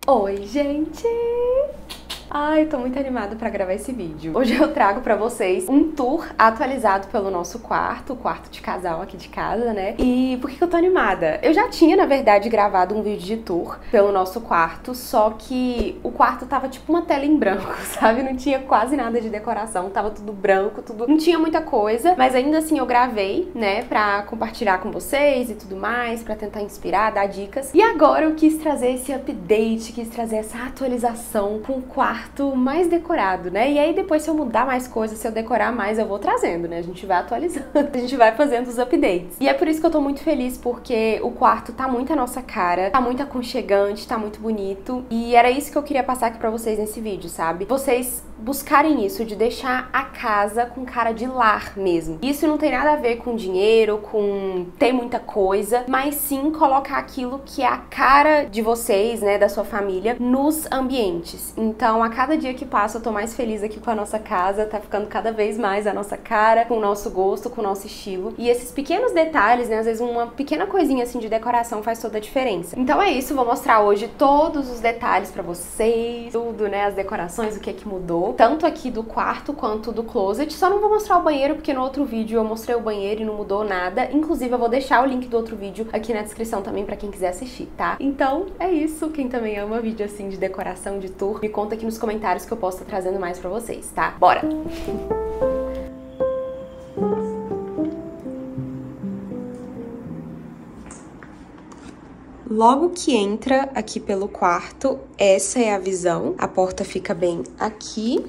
Oi, gente! Ai, tô muito animada pra gravar esse vídeo. Hoje eu trago pra vocês um tour atualizado pelo nosso quarto, o quarto de casal aqui de casa, né? E por que eu tô animada? Eu já tinha, na verdade, gravado um vídeo de tour pelo nosso quarto, só que o quarto tava tipo uma tela em branco, sabe? Não tinha quase nada de decoração, tava tudo branco, tudo... Não tinha muita coisa, mas ainda assim eu gravei, né? Pra compartilhar com vocês e tudo mais, pra tentar inspirar, dar dicas. E agora eu quis trazer esse update, quis trazer essa atualização com o quarto mais decorado, né? E aí depois, se eu mudar mais coisas, se eu decorar mais, eu vou trazendo, né? A gente vai atualizando, a gente vai fazendo os updates. E é por isso que eu tô muito feliz, porque o quarto tá muito a nossa cara, tá muito aconchegante, tá muito bonito. E era isso que eu queria passar aqui pra vocês nesse vídeo, sabe? Vocês buscarem isso, de deixar a casa com cara de lar mesmo. Isso não tem nada a ver com dinheiro, com ter muita coisa, mas sim colocar aquilo que é a cara de vocês, né, da sua família, nos ambientes. Então, a cada dia que passa, eu tô mais feliz aqui com a nossa casa, tá ficando cada vez mais a nossa cara, com o nosso gosto, com o nosso estilo. E esses pequenos detalhes, né, às vezes uma pequena coisinha assim de decoração faz toda a diferença. Então é isso, vou mostrar hoje todos os detalhes pra vocês, tudo, né, as decorações, o que é que mudou, tanto aqui do quarto quanto do closet. Só não vou mostrar o banheiro, porque no outro vídeo eu mostrei o banheiro e não mudou nada. Inclusive, eu vou deixar o link do outro vídeo aqui na descrição também pra quem quiser assistir, tá? Então, é isso. Quem também ama vídeo assim de decoração, de tour, me conta aqui nos comentários que eu posso estar trazendo mais pra vocês, tá? Bora! Logo que entra aqui pelo quarto, essa é a visão. A porta fica bem aqui.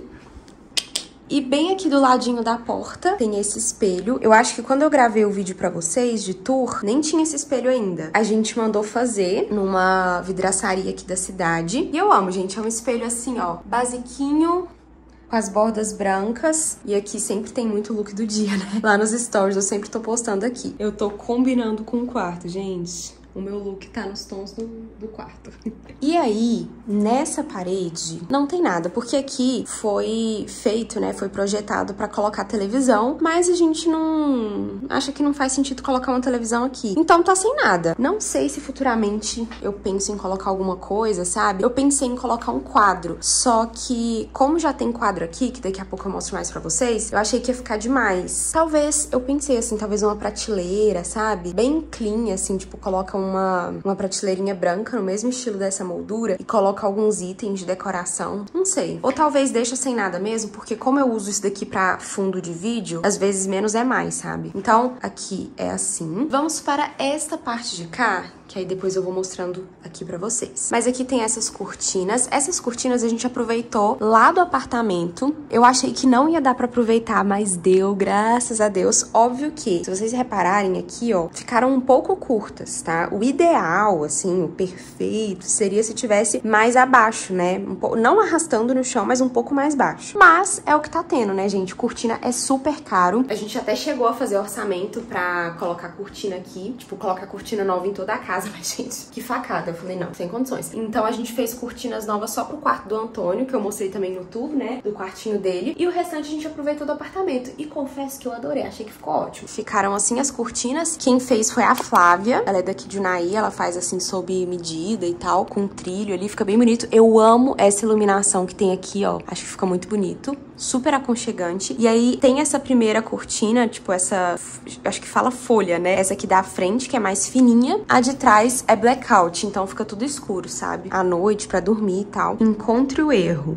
E bem aqui do ladinho da porta tem esse espelho. Eu acho que quando eu gravei o vídeo pra vocês de tour, nem tinha esse espelho ainda. A gente mandou fazer numa vidraçaria aqui da cidade. E eu amo, gente. É um espelho assim, ó, basiquinho, com as bordas brancas. E aqui sempre tem muito look do dia, né? Lá nos stories eu sempre tô postando aqui. Eu tô combinando com o quarto, gente. O meu look tá nos tons do quarto. E aí, nessa parede, não tem nada, porque aqui foi feito, né, foi projetado pra colocar televisão, mas a gente não... acha que não faz sentido colocar uma televisão aqui. Então tá sem nada. Não sei se futuramente eu penso em colocar alguma coisa, sabe? Eu pensei em colocar um quadro, só que como já tem quadro aqui, que daqui a pouco eu mostro mais pra vocês, eu achei que ia ficar demais. Talvez, eu pensei assim, talvez uma prateleira, sabe? Bem clean, assim, tipo, coloca uma prateleirinha branca no mesmo estilo dessa moldura e coloca alguns itens de decoração, não sei. Ou talvez deixa sem nada mesmo, porque como eu uso isso daqui pra fundo de vídeo, às vezes menos é mais, sabe? Então, aqui é assim. Vamos para esta parte de cá, que aí depois eu vou mostrando aqui pra vocês. Mas aqui tem essas cortinas. Essas cortinas a gente aproveitou lá do apartamento. Eu achei que não ia dar pra aproveitar, mas deu, graças a Deus. Óbvio que, se vocês repararem aqui, ó, ficaram um pouco curtas, tá? O ideal, assim, o perfeito, seria se tivesse mais abaixo, né? Não arrastando no chão, mas um pouco mais baixo. Mas é o que tá tendo, né, gente? Cortina é super caro. A gente até chegou a fazer orçamento pra colocar cortina aqui. Tipo, colocar cortina nova em toda a casa. Mas, gente, que facada. Eu falei, não, sem condições. Então, a gente fez cortinas novas só pro quarto do Antônio, que eu mostrei também no tour, né? Do quartinho dele. E o restante a gente aproveitou do apartamento. E confesso que eu adorei. Achei que ficou ótimo. Ficaram assim as cortinas. Quem fez foi a Flávia. Ela é daqui de Unaí. Ela faz assim, sob medida e tal. Com trilho ali. Fica bem bonito. Eu amo essa iluminação que tem aqui, ó. Acho que fica muito bonito. Super aconchegante. E aí, tem essa primeira cortina, tipo essa... acho que fala folha, né? Essa aqui da frente, que é mais fininha. A de trás é blackout, então fica tudo escuro, sabe? À noite, pra dormir e tal. Encontre o erro.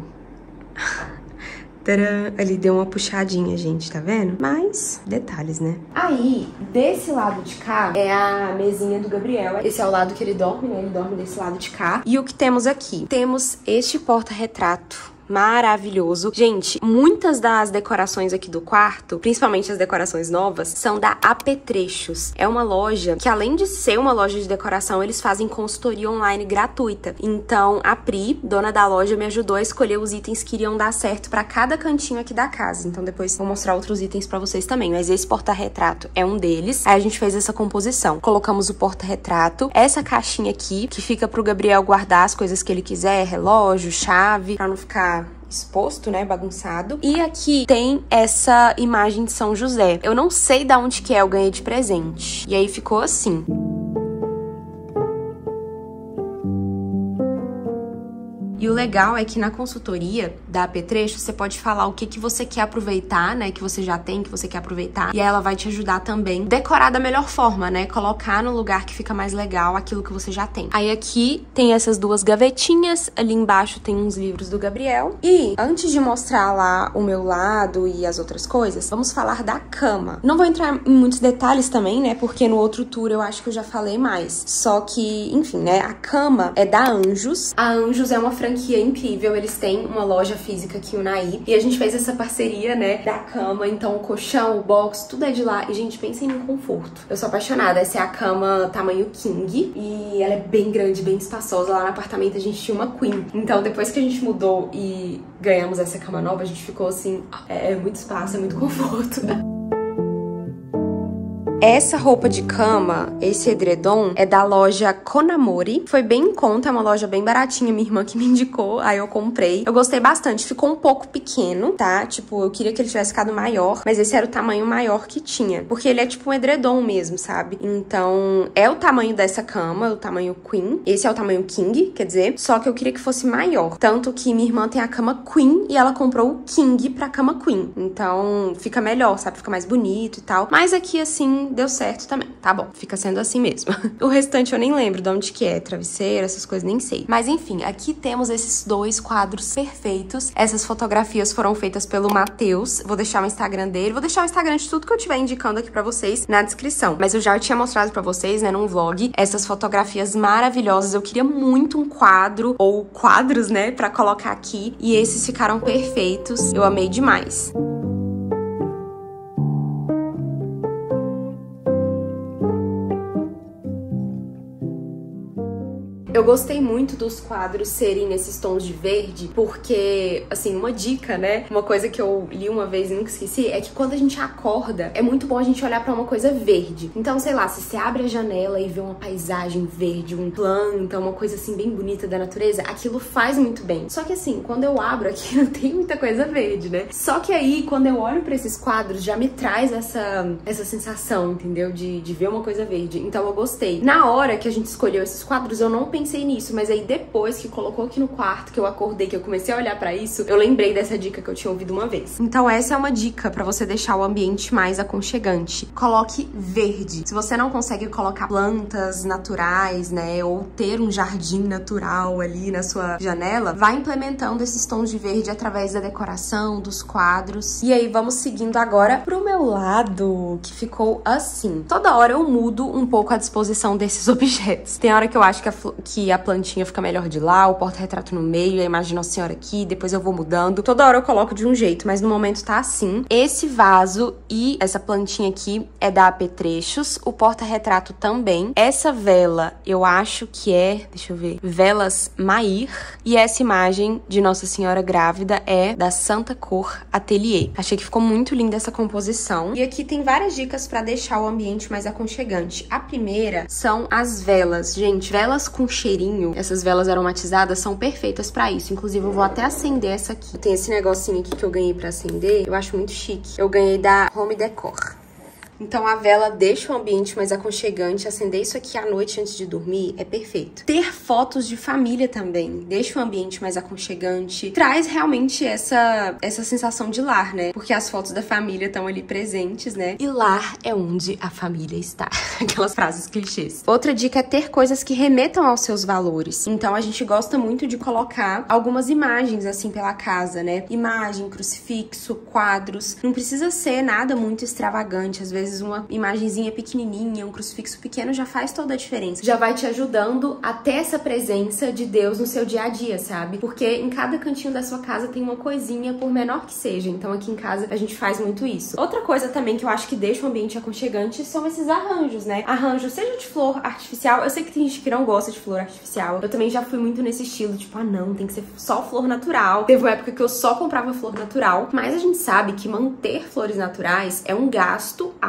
Tcharam! Ali deu uma puxadinha, gente, tá vendo? Mas, detalhes, né? Aí, desse lado de cá, é a mesinha do Gabriel. Esse é o lado que ele dorme, né? Ele dorme desse lado de cá. E o que temos aqui? Temos este porta-retrato maravilhoso. Gente, muitas das decorações aqui do quarto, principalmente as decorações novas, são da Apetrechos. É uma loja que, além de ser uma loja de decoração, eles fazem consultoria online gratuita. Então, a Pri, dona da loja, me ajudou a escolher os itens que iriam dar certo pra cada cantinho aqui da casa. Então, depois vou mostrar outros itens pra vocês também. Mas esse porta-retrato é um deles. Aí a gente fez essa composição. Colocamos o porta-retrato, essa caixinha aqui, que fica pro Gabriel guardar as coisas que ele quiser, relógio, chave, pra não ficar exposto, né, bagunçado. E aqui tem essa imagem de São José. Eu não sei de onde que é, eu ganhei de presente. E aí ficou assim. E o legal é que na consultoria da Apetrecho, você pode falar o que você quer aproveitar, né, que você já tem, que você quer aproveitar, e aí ela vai te ajudar também a decorar da melhor forma, né, colocar no lugar que fica mais legal aquilo que você já tem. Aí aqui tem essas duas gavetinhas, ali embaixo tem uns livros do Gabriel. E antes de mostrar lá o meu lado e as outras coisas, vamos falar da cama. Não vou entrar em muitos detalhes também, né, porque no outro tour eu acho que eu já falei mais. Só que, enfim, né, a cama é da Anjos. A Anjos é uma franquia incrível, eles têm uma loja física aqui em Unai, e a gente fez essa parceria, né, da cama, então o colchão, o box, tudo é de lá. E, gente, pensem no conforto. Eu sou apaixonada. Essa é a cama tamanho king, e ela é bem grande, bem espaçosa. Lá no apartamento a gente tinha uma queen. Então, depois que a gente mudou e ganhamos essa cama nova, a gente ficou assim, é muito espaço, é muito conforto. Essa roupa de cama, esse edredom, é da loja Konamori. Foi bem em conta, é uma loja bem baratinha, minha irmã que me indicou, aí eu comprei. Eu gostei bastante, ficou um pouco pequeno, tá? Tipo, eu queria que ele tivesse ficado maior, mas esse era o tamanho maior que tinha. Porque ele é tipo um edredom mesmo, sabe? Então, é o tamanho dessa cama, o tamanho queen. Esse é o tamanho king, quer dizer, só que eu queria que fosse maior. Tanto que minha irmã tem a cama queen e ela comprou o king pra cama queen. Então, fica melhor, sabe? Fica mais bonito e tal. Mas aqui, assim, deu certo também. Tá bom, fica sendo assim mesmo. O restante eu nem lembro de onde que é, travesseiro, essas coisas, nem sei. Mas enfim, aqui temos esses dois quadros perfeitos. Essas fotografias foram feitas pelo Matheus. Vou deixar o Instagram dele, vou deixar o Instagram de tudo que eu estiver indicando aqui pra vocês na descrição. Mas eu já tinha mostrado pra vocês, né, num vlog, essas fotografias maravilhosas. Eu queria muito um quadro, ou quadros, né, pra colocar aqui. E esses ficaram perfeitos. Eu amei demais. Eu gostei muito dos quadros serem nesses tons de verde, porque, assim, uma dica, né? Uma coisa que eu li uma vez e nunca esqueci, é que quando a gente acorda, é muito bom a gente olhar pra uma coisa verde. Então, sei lá, se você abre a janela e vê uma paisagem verde, um planta, uma coisa assim bem bonita da natureza, aquilo faz muito bem. Só que assim, quando eu abro aqui, não tem muita coisa verde, né? Só que aí, quando eu olho pra esses quadros, já me traz essa sensação, entendeu? De ver uma coisa verde. Então eu gostei. Na hora que a gente escolheu esses quadros, eu não pensei nisso, mas aí depois que colocou aqui no quarto, que eu acordei, que eu comecei a olhar pra isso, eu lembrei dessa dica que eu tinha ouvido uma vez. Então essa é uma dica pra você deixar o ambiente mais aconchegante. Coloque verde. Se você não consegue colocar plantas naturais, né, ou ter um jardim natural ali na sua janela, vai implementando esses tons de verde através da decoração, dos quadros. E aí vamos seguindo agora pro meu lado, que ficou assim. Toda hora eu mudo um pouco a disposição desses objetos. Tem hora que eu acho que a plantinha fica melhor de lá, o porta-retrato no meio, a imagem de Nossa Senhora aqui, depois eu vou mudando. Toda hora eu coloco de um jeito, mas no momento tá assim. Esse vaso e essa plantinha aqui é da Apetrechos, o porta-retrato também. Essa vela, eu acho que é, deixa eu ver, Velas Mair. E essa imagem de Nossa Senhora grávida é da Santa Cor Atelier. Achei que ficou muito linda essa composição. E aqui tem várias dicas pra deixar o ambiente mais aconchegante. A primeira são as velas. Gente, velas com cheirinho, essas velas aromatizadas são perfeitas pra isso. Inclusive, eu vou até acender essa aqui. Tem esse negocinho aqui que eu ganhei pra acender. Eu acho muito chique. Eu ganhei da Home Decor. Então a vela deixa o ambiente mais aconchegante. Acender isso aqui à noite antes de dormir é perfeito. Ter fotos de família também deixa o ambiente mais aconchegante. Traz realmente essa sensação de lar, né? Porque as fotos da família estão ali presentes, né? E lar é onde a família está. Aquelas frases clichês. Outra dica é ter coisas que remetam aos seus valores. Então a gente gosta muito de colocar algumas imagens assim pela casa, né? Imagem, crucifixo, quadros. Não precisa ser nada muito extravagante. Às vezes uma imagenzinha pequenininha, um crucifixo pequeno já faz toda a diferença. Já vai te ajudando a ter essa presença de Deus no seu dia a dia, sabe? Porque em cada cantinho da sua casa tem uma coisinha, por menor que seja. Então aqui em casa a gente faz muito isso. Outra coisa também que eu acho que deixa o ambiente aconchegante são esses arranjos, né? Arranjo, seja de flor artificial. Eu sei que tem gente que não gosta de flor artificial. Eu também já fui muito nesse estilo, tipo, ah não, tem que ser só flor natural. Teve uma época que eu só comprava flor natural. Mas a gente sabe que manter flores naturais é um gasto alto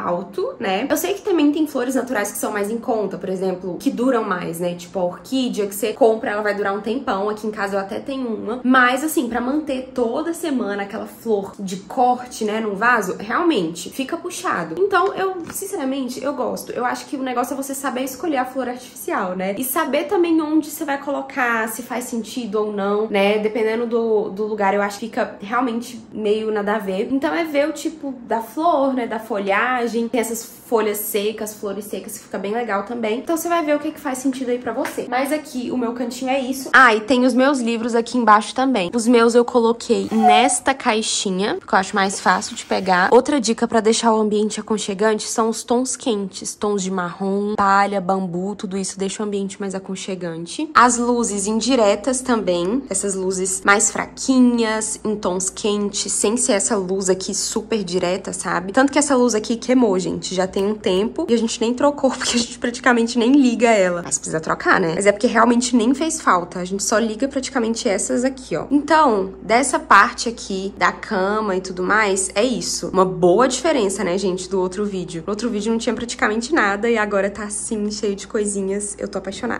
alto, né? Eu sei que também tem flores naturais que são mais em conta, por exemplo, que duram mais, né? Tipo a orquídea, que você compra, ela vai durar um tempão. Aqui em casa eu até tenho uma. Mas, assim, pra manter toda semana aquela flor de corte, né, num vaso, realmente fica puxado. Então, eu, sinceramente, eu gosto. Eu acho que o negócio é você saber escolher a flor artificial, né? E saber também onde você vai colocar, se faz sentido ou não, né? Dependendo do lugar, eu acho que fica realmente meio nada a ver. Então, é ver o tipo da flor, né, da folhagem. Tem essas folhas secas, flores secas, que fica bem legal também. Então, você vai ver o que faz sentido aí pra você. Mas aqui, o meu cantinho é isso. Ah, e tem os meus livros aqui embaixo também. Os meus eu coloquei nesta caixinha, porque eu acho mais fácil de pegar. Outra dica pra deixar o ambiente aconchegante são os tons quentes. Tons de marrom, palha, bambu, tudo isso deixa o ambiente mais aconchegante. As luzes indiretas também. Essas luzes mais fraquinhas, em tons quentes, sem ser essa luz aqui super direta, sabe? Tanto que essa luz aqui queimou, gente. Já tem um tempo e a gente nem trocou, porque a gente praticamente nem liga ela. Mas precisa trocar, né? Mas é porque realmente nem fez falta. A gente só liga praticamente essas aqui, ó. Então, dessa parte aqui da cama e tudo mais, é isso. Uma boa diferença, né, gente, do outro vídeo. No outro vídeo não tinha praticamente nada e agora tá assim, cheio de coisinhas. Eu tô apaixonada.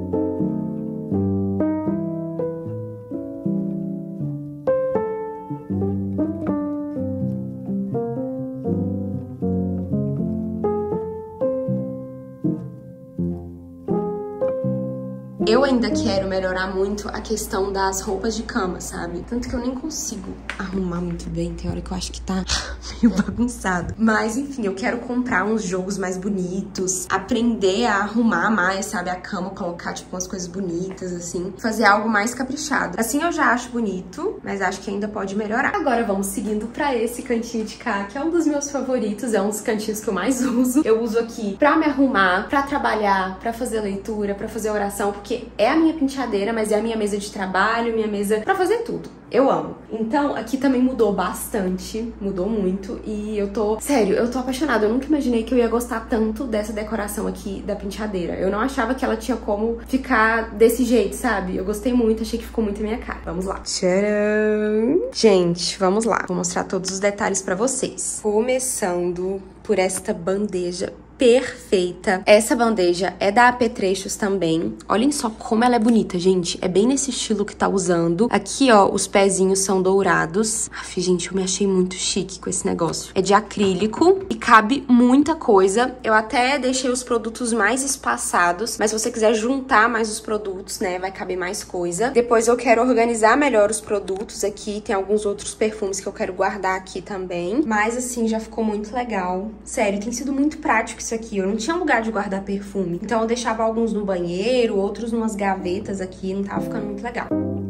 Eu ainda quero melhorar muito a questão das roupas de cama, sabe? Tanto que eu nem consigo arrumar muito bem. Tem hora que eu acho que tá meio bagunçado. Mas, enfim, eu quero comprar uns jogos mais bonitos. Aprender a arrumar mais, sabe? A cama, colocar, tipo, umas coisas bonitas, assim. Fazer algo mais caprichado. Assim eu já acho bonito, mas acho que ainda pode melhorar. Agora vamos seguindo pra esse cantinho de cá, que é um dos meus favoritos. É um dos cantinhos que eu mais uso. Eu uso aqui pra me arrumar, pra trabalhar, pra fazer leitura, pra fazer oração, porque é a minha penteadeira, mas é a minha mesa de trabalho, minha mesa pra fazer tudo. Eu amo. Então, aqui também mudou bastante, mudou muito, e eu tô... Sério, eu tô apaixonada. Eu nunca imaginei que eu ia gostar tanto dessa decoração aqui da penteadeira. Eu não achava que ela tinha como ficar desse jeito, sabe? Eu gostei muito, achei que ficou muito a minha cara. Vamos lá. Tcharam! Gente, vamos lá. Vou mostrar todos os detalhes pra vocês. Começando por esta bandeja perfeita. Essa bandeja é da Apetrechos também. Olhem só como ela é bonita, gente. É bem nesse estilo que tá usando. Aqui, ó, os pezinhos são dourados. Aff, gente, eu me achei muito chique com esse negócio. É de acrílico e cabe muita coisa. Eu até deixei os produtos mais espaçados, mas se você quiser juntar mais os produtos, né, vai caber mais coisa. Depois eu quero organizar melhor os produtos aqui. Tem alguns outros perfumes que eu quero guardar aqui também. Mas, assim, já ficou muito legal. Sério, tem sido muito prático isso aqui. Eu não tinha lugar de guardar perfume. Então eu deixava alguns no banheiro, outros numas gavetas aqui. Não tava ficando muito legal.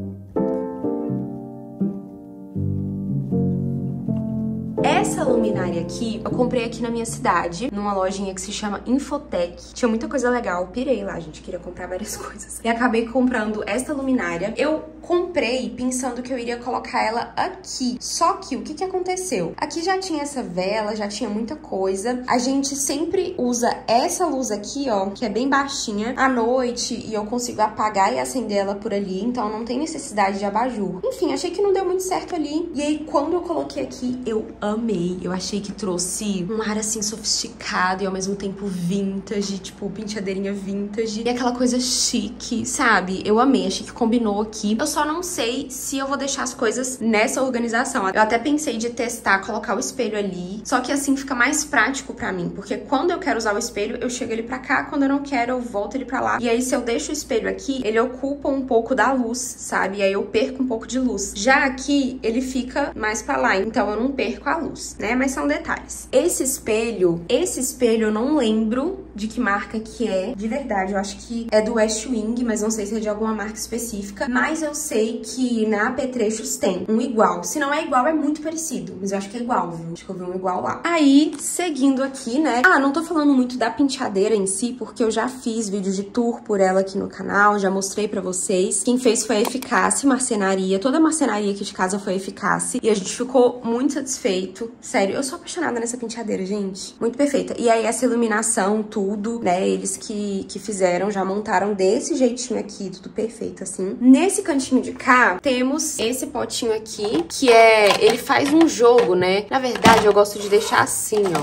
Essa luminária aqui, eu comprei aqui na minha cidade, numa lojinha que se chama Infotech. Tinha muita coisa legal, pirei lá, gente, queria comprar várias coisas. E acabei comprando esta luminária. Eu comprei pensando que eu iria colocar ela aqui. Só que, o que que aconteceu? Aqui já tinha essa vela, já tinha muita coisa. A gente sempre usa essa luz aqui, ó, que é bem baixinha, à noite, e eu consigo apagar e acender ela por ali, então não tem necessidade de abajur. Enfim, achei que não deu muito certo ali. E aí, quando eu coloquei aqui, eu amei. Eu achei que trouxe um ar, assim, sofisticado e ao mesmo tempo vintage, tipo, penteadeirinha vintage. E aquela coisa chique, sabe? Eu amei, achei que combinou aqui. Eu só não sei se eu vou deixar as coisas nessa organização. Eu até pensei de testar, colocar o espelho ali. Só que assim fica mais prático pra mim, porque quando eu quero usar o espelho, eu chego ele pra cá. Quando eu não quero, eu volto ele pra lá. E aí, se eu deixo o espelho aqui, ele ocupa um pouco da luz, sabe? E aí eu perco um pouco de luz. Já aqui, ele fica mais pra lá, então eu não perco a luz, né? Mas são detalhes. Esse espelho eu não lembro de que marca que é. De verdade, eu acho que é do West Wing, mas não sei se é de alguma marca específica. Mas eu sei que na Apetrechos tem um igual. Se não é igual, é muito parecido. Mas eu acho que é igual, viu? Acho que eu vi um igual lá. Aí, seguindo aqui, né? Ah, não tô falando muito da penteadeira em si, porque eu já fiz vídeo de tour por ela aqui no canal, já mostrei pra vocês. Quem fez foi a Eficácia Marcenaria. Toda a marcenaria aqui de casa foi a Eficácia. E a gente ficou muito satisfeito. Sério, eu sou apaixonada nessa penteadeira, gente. Muito perfeita. E aí, essa iluminação, tudo, né? Eles que fizeram, já montaram desse jeitinho aqui, tudo perfeito, assim. Nesse cantinho de cá, temos esse potinho aqui, que é... Ele faz um jogo, né? Na verdade, eu gosto de deixar assim, ó.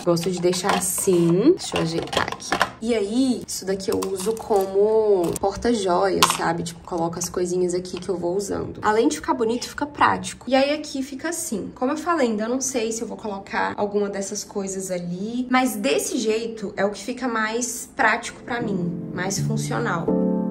Gosto de deixar assim. Deixa eu ajeitar aqui. E aí, isso daqui eu uso como porta-joias, sabe? Tipo, coloco as coisinhas aqui que eu vou usando. Além de ficar bonito, fica prático. E aí aqui fica assim. Como eu falei, ainda não sei se eu vou colocar alguma dessas coisas ali. Mas desse jeito é o que fica mais prático pra mim, mais funcional.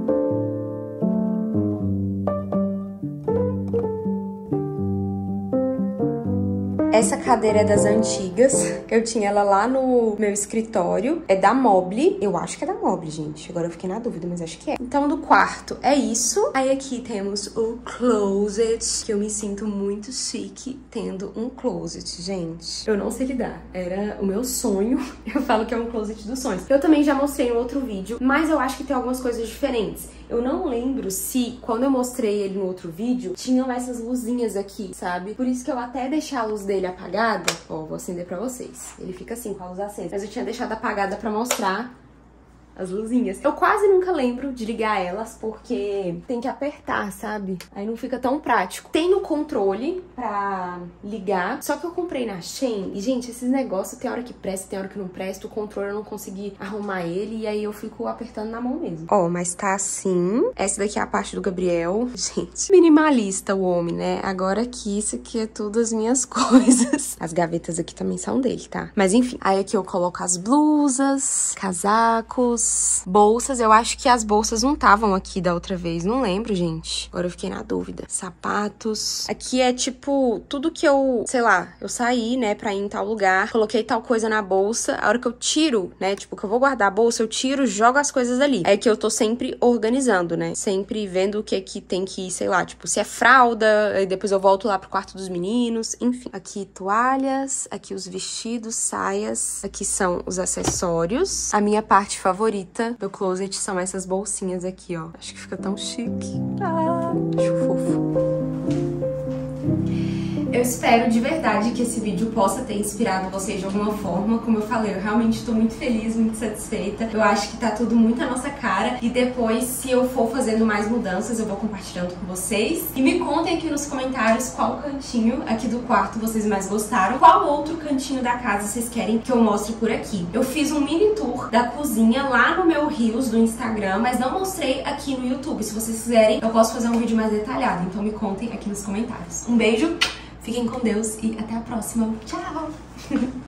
Essa cadeira é das antigas, eu tinha ela lá no meu escritório, é da Mobile, eu acho que é da Mobile, gente, agora eu fiquei na dúvida, mas acho que é. Então, do quarto é isso, aí aqui temos o closet, que eu me sinto muito chique tendo um closet, gente. Eu não sei lidar, era o meu sonho, eu falo que é um closet dos sonhos. Eu também já mostrei em outro vídeo, mas eu acho que tem algumas coisas diferentes. Eu não lembro se, quando eu mostrei ele no outro vídeo, tinham essas luzinhas aqui, sabe? Por isso que eu até deixei a luz dele apagada. Ó, vou acender pra vocês. Ele fica assim, com a luz acesa. Mas eu tinha deixado apagada pra mostrar as luzinhas. Eu quase nunca lembro de ligar elas, porque tem que apertar, sabe? Aí não fica tão prático. Tem o controle pra ligar, só que eu comprei na Shein. E, gente, esses negócios, tem hora que presta, tem hora que não presta. O controle eu não consegui arrumar ele, e aí eu fico apertando na mão mesmo. Ó, mas tá assim. Essa daqui é a parte do Gabriel. Gente, minimalista o homem, né? Agora aqui, isso aqui é tudo as minhas coisas. As gavetas aqui também são dele, tá? Mas enfim, aí aqui eu coloco as blusas, casacos, bolsas. Eu acho que as bolsas não estavam aqui da outra vez, não lembro, gente. Agora eu fiquei na dúvida. Sapatos. Aqui é tipo, tudo que eu, sei lá, eu saí, né, pra ir em tal lugar, coloquei tal coisa na bolsa, a hora que eu tiro, né, tipo, que eu vou guardar a bolsa, eu tiro, jogo as coisas ali. É que eu tô sempre organizando, né, sempre vendo o que tem que ir, sei lá, tipo, se é fralda, aí depois eu volto lá pro quarto dos meninos, enfim. Aqui toalhas, aqui os vestidos, saias, aqui são os acessórios. A minha parte favorita do closet são essas bolsinhas aqui, ó. Acho que fica tão chique. Ah, acho fofo. Eu espero de verdade que esse vídeo possa ter inspirado vocês de alguma forma. Como eu falei, eu realmente tô muito feliz, muito satisfeita. Eu acho que tá tudo muito à nossa cara. E depois, se eu for fazendo mais mudanças, eu vou compartilhando com vocês. E me contem aqui nos comentários qual cantinho aqui do quarto vocês mais gostaram. Qual outro cantinho da casa vocês querem que eu mostre por aqui. Eu fiz um mini tour da cozinha lá no meu Reels do Instagram, mas não mostrei aqui no YouTube. Se vocês quiserem, eu posso fazer um vídeo mais detalhado. Então me contem aqui nos comentários. Um beijo! Fiquem com Deus e até a próxima. Tchau!